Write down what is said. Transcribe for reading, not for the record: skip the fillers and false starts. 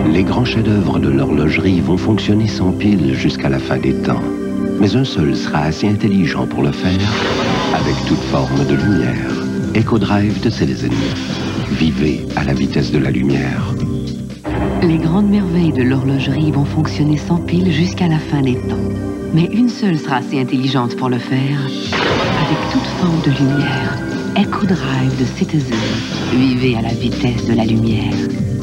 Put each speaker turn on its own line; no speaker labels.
Les grands chefs-d'œuvre de l'horlogerie vont fonctionner sans pile jusqu'à la fin des temps. Mais un seul sera assez intelligent pour le faire, avec toute forme de lumière. EcoDrive de Citizen. Vivez à la vitesse de la lumière.
Les grandes merveilles de l'horlogerie vont fonctionner sans pile jusqu'à la fin des temps. Mais une seule sera assez intelligente pour le faire, avec toute forme de lumière. EcoDrive de Citizen. Vivez à la vitesse de la lumière.